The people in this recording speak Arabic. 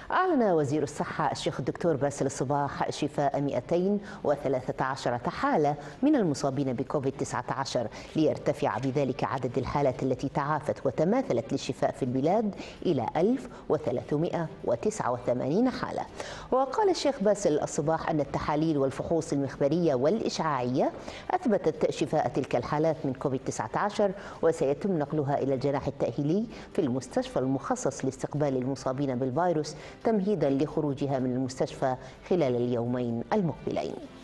أعلن وزير الصحة الشيخ الدكتور باسل الصباح شفاء 213 حالة من المصابين بكوفيد-19 ليرتفع بذلك عدد الحالات التي تعافت وتماثلت للشفاء في البلاد إلى 1389 حالة. وقال الشيخ باسل الصباح أن التحاليل والفحوص المخبرية والإشعاعية أثبتت شفاء تلك الحالات من كوفيد-19، وسيتم نقلها إلى الجناح التأهيلي في المستشفى المخصص لاستقبال المصابين بالفيروس تمهيدا لخروجها من المستشفى خلال اليومين المقبلين.